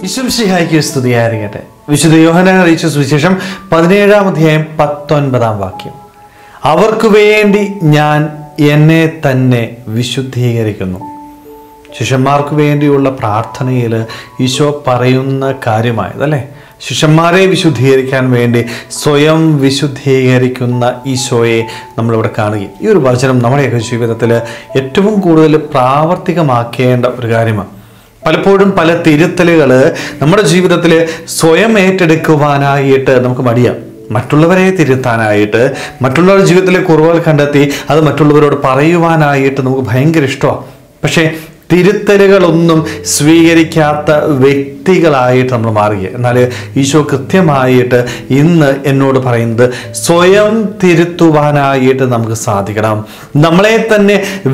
ഈശോമിശിഹായ്ക്ക് സ്തുതിയായിരിക്കട്ടെ. വിശുദ്ധ യോഹന്നാൻ അറിയിച്ച സുവിശേഷം 17-ാം അധ്യായം 19-ാം വാക്യം. അവർക്ക് വേണ്ടി ഞാൻ എന്നെ തന്നെ വിശുദ്ധീകരിക്കുന്നു. ശിഷ്യന്മാർക്ക് വേണ്ടിയുള്ള പ്രാർത്ഥനയിൽ ഈശോ പറയുന്ന കാര്യമായതല്ലേ, ശിഷ്യന്മാരെ വിശുദ്ധീകരിക്കാൻ വേണ്ടി സ്വയം വിശുദ്ധീകരിക്കുന്ന ഈശോയെ നമ്മളിവിടെ കാണുകയും ഈ ഒരു വചനം നമ്മുടെയൊക്കെ ജീവിതത്തിൽ ഏറ്റവും കൂടുതൽ പ്രാവർത്തികമാക്കേണ്ട ഒരു കാര്യമാണ്. പലപ്പോഴും പല തിരുത്തലുകൾ നമ്മുടെ ജീവിതത്തിൽ സ്വയം ഏറ്റെടുക്കുവാനായിട്ട് നമുക്ക് മടിയാം. മറ്റുള്ളവരെ തിരുത്താനായിട്ട്, മറ്റുള്ളവരുടെ ജീവിതത്തിലെ കുറവുകൾ കണ്ടെത്തി അത് മറ്റുള്ളവരോട് പറയുവാനായിട്ട് നമുക്ക് ഭയങ്കര ഇഷ്ടമാണ്. പക്ഷേ തിരുത്തലുകളൊന്നും സ്വീകരിക്കാത്ത വ്യക്തികളായിട്ട് നമ്മൾ മാറുക. എന്നാൽ ഈശോ കൃത്യമായിട്ട് ഇന്ന് എന്നോട് പറയുന്നത് സ്വയം തിരുത്തുവാനായിട്ട് നമുക്ക് സാധിക്കണം. നമ്മളെ തന്നെ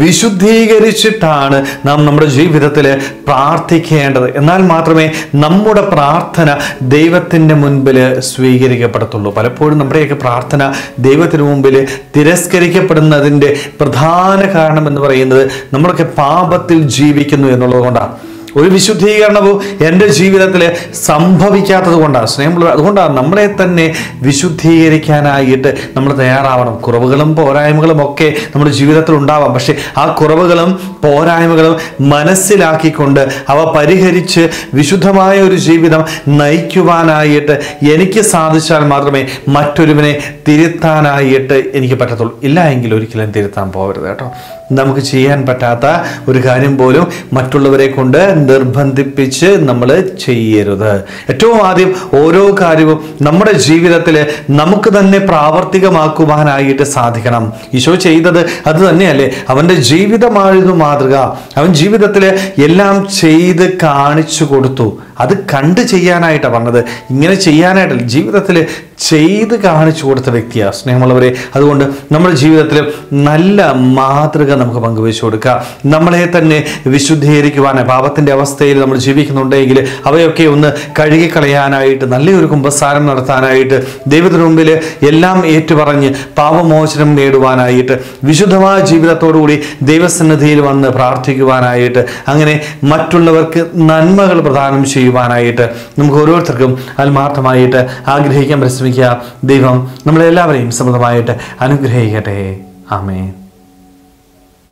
വിശുദ്ധീകരിച്ചിട്ടാണ് നാം നമ്മുടെ ജീവിതത്തിൽ പ്രാർത്ഥിക്കേണ്ടത്. എന്നാൽ മാത്രമേ നമ്മുടെ പ്രാർത്ഥന ദൈവത്തിൻ്റെ മുൻപിൽ സ്വീകരിക്കപ്പെടത്തുള്ളൂ. പലപ്പോഴും നമ്മുടെയൊക്കെ പ്രാർത്ഥന ദൈവത്തിന് മുമ്പിൽ തിരസ്കരിക്കപ്പെടുന്നതിൻ്റെ പ്രധാന കാരണം എന്ന് പറയുന്നത് നമ്മളൊക്കെ പാപത്തിൽ ജീവിക്കുന്നു എന്നുള്ളത് കൊണ്ടാണ്. ഒരു വിശുദ്ധീകരണവും എൻ്റെ ജീവിതത്തിൽ സംഭവിക്കാത്തത് കൊണ്ടാണ്. സ്നേഹമുള്ള, അതുകൊണ്ടാണ് നമ്മളെ തന്നെ വിശുദ്ധീകരിക്കാനായിട്ട് നമ്മൾ തയ്യാറാവണം. കുറവുകളും പോരായ്മകളും ഒക്കെ നമ്മുടെ ജീവിതത്തിൽ ഉണ്ടാവാം. പക്ഷെ ആ കുറവുകളും പോരായ്മകളും മനസ്സിലാക്കിക്കൊണ്ട് അവ പരിഹരിച്ച് വിശുദ്ധമായ ഒരു ജീവിതം നയിക്കുവാനായിട്ട് എനിക്ക് സാധിച്ചാൽ മാത്രമേ മറ്റൊരുവനെ തിരുത്താനായിട്ട് എനിക്ക് പറ്റത്തുള്ളൂ. ഇല്ല എങ്കിൽ ഒരിക്കലും തിരുത്താൻ പോകരുത് കേട്ടോ. നമുക്ക് ചെയ്യാൻ പറ്റാത്ത ഒരു കാര്യം പോലും മറ്റുള്ളവരെ കൊണ്ട് നിർബന്ധിപ്പിച്ച് നമ്മൾ ചെയ്യരുത്. ഏറ്റവും ആദ്യം ഓരോ കാര്യവും നമ്മുടെ ജീവിതത്തിൽ നമുക്ക് തന്നെ പ്രാവർത്തികമാക്കുവാനായിട്ട് സാധിക്കണം. ഈശോ ചെയ്തത് അത് തന്നെയല്ലേ. അവൻ്റെ ജീവിതമായിരുന്നു മാതൃക. അവൻ ജീവിതത്തിൽ എല്ലാം ചെയ്ത് കാണിച്ചു കൊടുത്തു. അത് കണ്ട് ചെയ്യാനായിട്ടാണ് പറഞ്ഞത്, ഇങ്ങനെ ചെയ്യാനായിട്ടല്ല, ജീവിതത്തിൽ ചെയ്ത് കാണിച്ചു കൊടുത്ത വ്യക്തിയാണ്. സ്നേഹമുള്ളവരെ, അതുകൊണ്ട് നമ്മുടെ ജീവിതത്തിൽ നല്ല മാതൃക നമുക്ക് പങ്കുവെച്ചു കൊടുക്കുക. നമ്മളെ തന്നെ വിശുദ്ധീകരിക്കുവാനായി, പാപത്തിൻ്റെ അവസ്ഥയിൽ നമ്മൾ ജീവിക്കുന്നുണ്ടെങ്കിൽ അവയൊക്കെ ഒന്ന് കഴുകിക്കളയാനായിട്ട്, നല്ലൊരു കുമ്പസാരം നടത്താനായിട്ട്, ദൈവത്തിന് മുമ്പിൽ എല്ലാം ഏറ്റുപറഞ്ഞ് പാപമോചനം നേടുവാനായിട്ട്, വിശുദ്ധമായ ജീവിതത്തോടുകൂടി ദൈവസന്നിധിയിൽ വന്ന് പ്രാർത്ഥിക്കുവാനായിട്ട്, അങ്ങനെ മറ്റുള്ളവർക്ക് നന്മകൾ പ്രദാനം ചെയ്യുവാനായിട്ട് നമുക്ക് ഓരോരുത്തർക്കും ആത്മാർത്ഥമായിട്ട് ആഗ്രഹിക്കാൻ പരിശ്രമിക്കുക. ദൈവം നമ്മളെല്ലാവരെയും സമൃദ്ധമായിട്ട് അനുഗ്രഹിക്കട്ടെ. ആമേൻ.